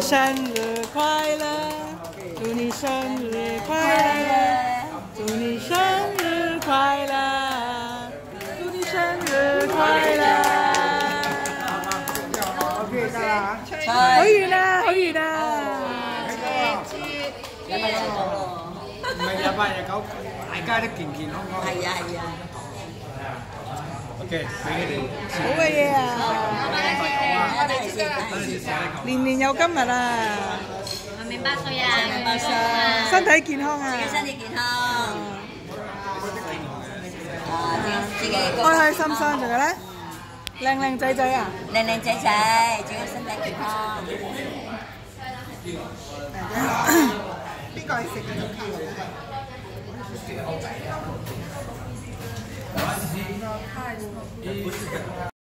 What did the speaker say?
生日快乐，祝你生日快乐，祝你生日快乐，祝你生日快乐。OK， 得啦，好遠啊，好遠啊！ 日8日9咯， 唔係日8日9，大家都健健康康。 係啊係啊。 OK， 俾佢哋。 好嘅嘢啊！年年有今日啊！ 明8歲啊！ 明8歲， 身體健康啊！ 自己身體健康。自己開開心心，仲有咧，靚靚仔仔啊！ 靚靚仔仔，自己身體健康。 邊個係食嘅都靠。